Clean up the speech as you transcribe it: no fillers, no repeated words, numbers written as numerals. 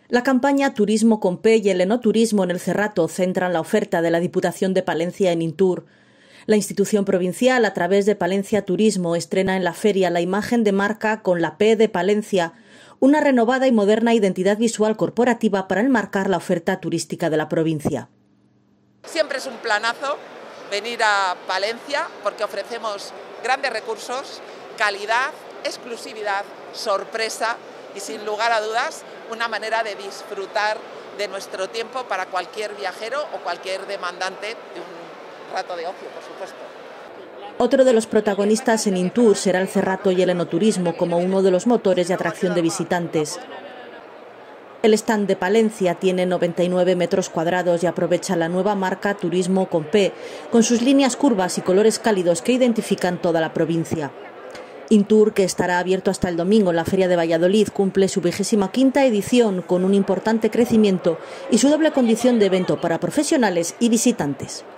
La campaña Turismo con P y el enoturismo en el Cerrato centran la oferta de la Diputación de Palencia en Intur. La institución provincial, a través de Palencia Turismo, estrena en la feria la imagen de marca con la P de Palencia, una renovada y moderna identidad visual corporativa para enmarcar la oferta turística de la provincia. Siempre es un planazo venir a Palencia porque ofrecemos grandes recursos, calidad, exclusividad, sorpresa y, sin lugar a dudas, una manera de disfrutar de nuestro tiempo para cualquier viajero o cualquier demandante de un rato de ocio, por supuesto. Otro de los protagonistas en Intur será el Cerrato y el enoturismo como uno de los motores de atracción de visitantes. El stand de Palencia tiene 99 metros cuadrados y aprovecha la nueva marca Turismo con P, con sus líneas curvas y colores cálidos que identifican toda la provincia. Intur, que estará abierto hasta el domingo en la Feria de Valladolid, cumple su 25ª edición con un importante crecimiento y su doble condición de evento para profesionales y visitantes.